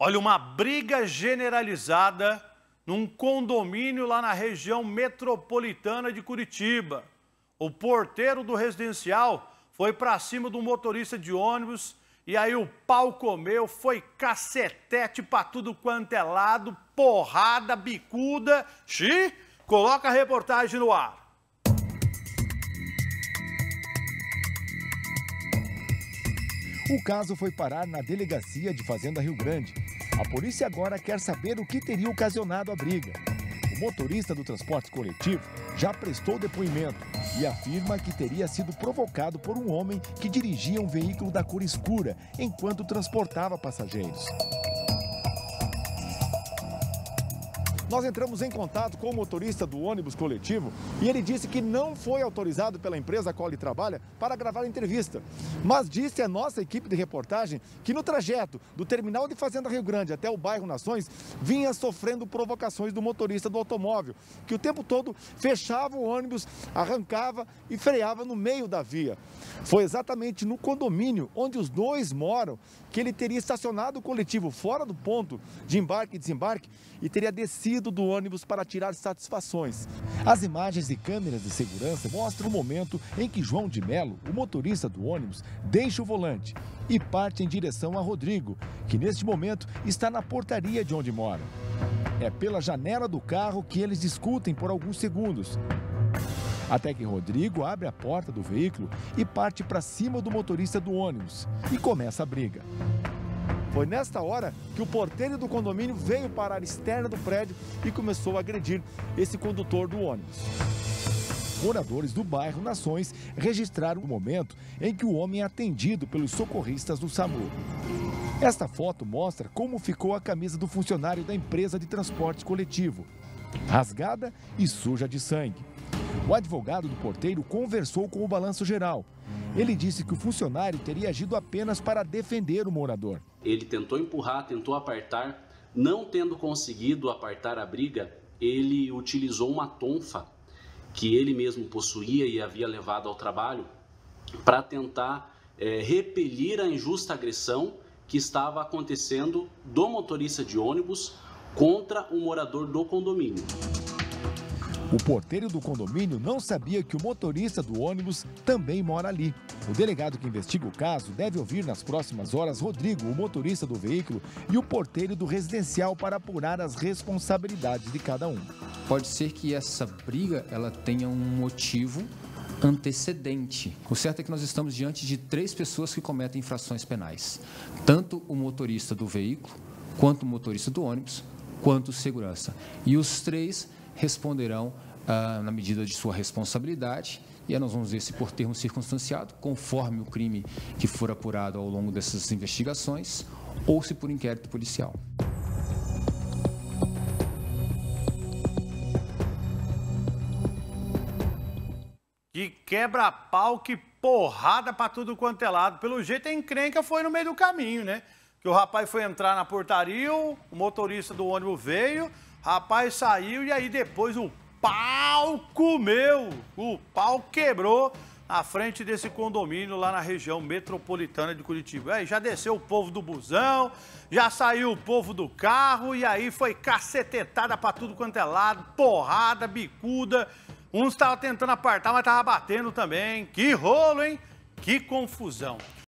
Olha, uma briga generalizada num condomínio lá na região metropolitana de Curitiba. O porteiro do residencial foi para cima do motorista de ônibus e aí o pau comeu, foi cacetete para tudo quanto é lado, porrada, bicuda. Xi, coloca a reportagem no ar. O caso foi parar na Delegacia de Fazenda Rio Grande. A polícia agora quer saber o que teria ocasionado a briga. O motorista do transporte coletivo já prestou depoimento e afirma que teria sido provocado por um homem que dirigia um veículo da cor escura enquanto transportava passageiros. Nós entramos em contato com o motorista do ônibus coletivo e ele disse que não foi autorizado pela empresa a qual ele trabalha para gravar a entrevista. Mas disse à nossa equipe de reportagem que no trajeto do terminal de Fazenda Rio Grande até o bairro Nações, vinha sofrendo provocações do motorista do automóvel, que o tempo todo fechava o ônibus, arrancava e freava no meio da via. Foi exatamente no condomínio onde os dois moram que ele teria estacionado o coletivo fora do ponto de embarque e desembarque e teria descido do ônibus para tirar satisfações. As imagens de câmeras de segurança mostram o momento em que João de Melo, o motorista do ônibus, deixa o volante e parte em direção a Rodrigo, que neste momento está na portaria de onde mora. É pela janela do carro que eles discutem por alguns segundos, até que Rodrigo abre a porta do veículo e parte para cima do motorista do ônibus e começa a briga. Foi nesta hora que o porteiro do condomínio veio para a área externa do prédio e começou a agredir esse condutor do ônibus. Moradores do bairro Nações registraram o momento em que o homem é atendido pelos socorristas do SAMU. Esta foto mostra como ficou a camisa do funcionário da empresa de transporte coletivo, rasgada e suja de sangue. O advogado do porteiro conversou com o Balanço Geral. Ele disse que o funcionário teria agido apenas para defender o morador. Ele tentou empurrar, tentou apartar, não tendo conseguido apartar a briga, ele utilizou uma tonfa que ele mesmo possuía e havia levado ao trabalho para tentar repelir a injusta agressão que estava acontecendo do motorista de ônibus contra o morador do condomínio. O porteiro do condomínio não sabia que o motorista do ônibus também mora ali. O delegado que investiga o caso deve ouvir nas próximas horas Rodrigo, o motorista do veículo, e o porteiro do residencial para apurar as responsabilidades de cada um. Pode ser que essa briga ela tenha um motivo antecedente. O certo é que nós estamos diante de 3 pessoas que cometem infrações penais. Tanto o motorista do veículo, quanto o motorista do ônibus, quanto o segurança. E os 3 responderão na medida de sua responsabilidade, e aí nós vamos ver se por termo circunstanciado, conforme o crime que for apurado ao longo dessas investigações, ou se por inquérito policial. Que quebra-pau, que porrada pra tudo quanto é lado. Pelo jeito a encrenca foi no meio do caminho, né? Que o rapaz foi entrar na portaria, o motorista do ônibus veio, rapaz saiu e aí depois o pau comeu, o pau quebrou na frente desse condomínio lá na região metropolitana de Curitiba. Aí já desceu o povo do busão, já saiu o povo do carro e aí foi cacetetada pra tudo quanto é lado, porrada, bicuda. Uns estavam tentando apartar, mas estavam batendo também. Que rolo, hein? Que confusão.